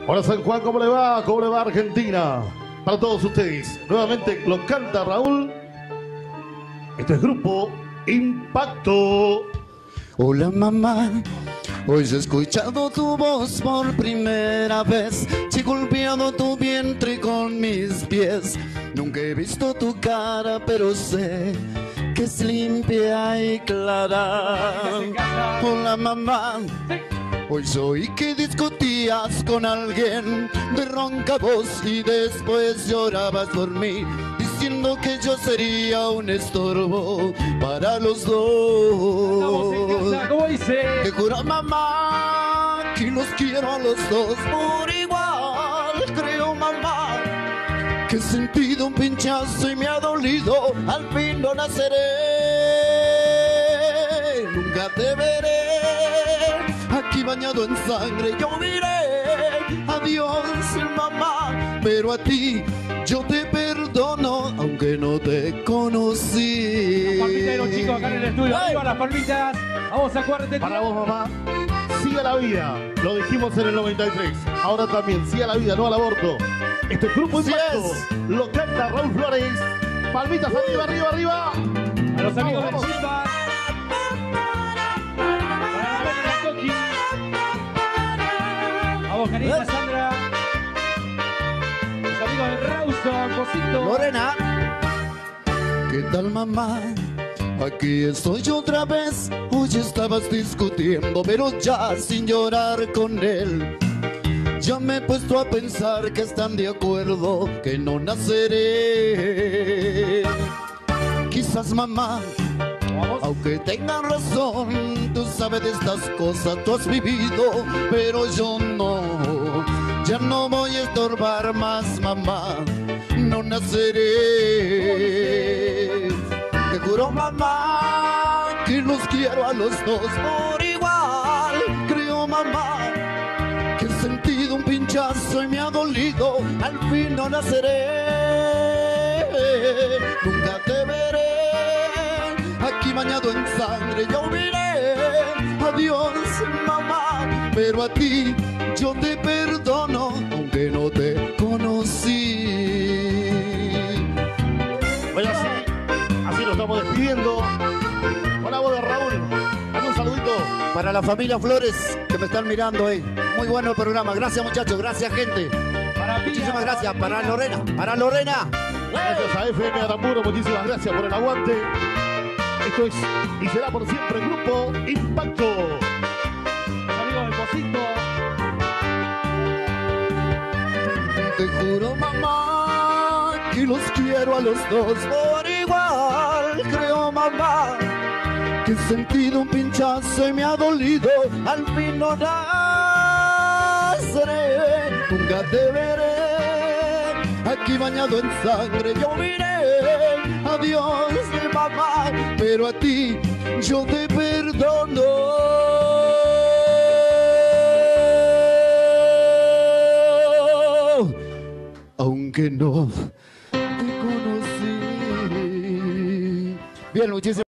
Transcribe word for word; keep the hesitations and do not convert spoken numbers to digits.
Hola San Juan, ¿cómo le va? ¿Cómo le va Argentina? Para todos ustedes, nuevamente lo canta Raúl. Este es Grupo Impacto. Hola mamá, hoy he escuchado tu voz por primera vez. He golpeado tu vientre con mis pies. Nunca he visto tu cara, pero sé que es limpia y clara. Hola mamá, hoy soy que discutías con alguien de ronca voz y después llorabas por mí, diciendo que yo sería un estorbo para los dos. ¿Cómo dice? Te juro mamá que los quiero a los dos por igual. Creo mamá que he sentido un pinchazo y me ha dolido. Al fin no naceré, nunca te veré aquí bañado en sangre. Yo diré adiós mamá, pero a ti yo te perdono aunque no te conocí. Las palmitas de los chicos acá en el estudio. Arriba las palmitas. Vamos a cuarenta. Para vos mamá, siga la vida. Lo dijimos en el noventa y tres. Ahora también, siga la vida, no al aborto. Este es Grupo Impacto. Lo canta Raúl Flores. Palmitas arriba, arriba, arriba. A los amigos Vamos, del Chimba. Para la Coqui. Vamos, Karina, Sandra. Los amigos de Rawson, Cosito. Lorena, ¿qué tal mamá? Aquí estoy otra vez. Hoy estabas discutiendo, pero ya sin llorar con él. Ya me he puesto a pensar que están de acuerdo que no naceré. Quizás mamá, aunque tengan razón, tú sabes de estas cosas, tú has vivido, pero yo no. Ya no voy a estorbar más mamá, no naceré. Te juro mamá que los quiero a los dos por igual. Creo mamá que he sentido un pinchazo y me ha dolido. Al fin no naceré, nunca te veré aquí bañado en sangre. Yo diré adiós mamá, pero a ti yo te perdono aunque no te conocí. Bueno, así, así nos estamos despidiendo. Con la voz de Raúl. Dame un saludito. Para la familia Flores que me están mirando ahí. Muy bueno el programa. Gracias muchachos, gracias gente. Para Pía, Muchísimas gracias. Para Lorena, para Lorena. Gracias a F M Aramburo, muchísimas gracias por el aguante. Esto es y será por siempre Grupo Impacto. Los amigos del Cosito. Te juro mamá que los quiero a los dos por igual. Creo mamá que he sentido un pinchazo y me ha dolido. Al fin no naceré, nunca te veré aquí bañado en sangre. Yo diré adiós mamá, pero a ti yo te perdono. Aunque no te conocí. Bien, muchísimas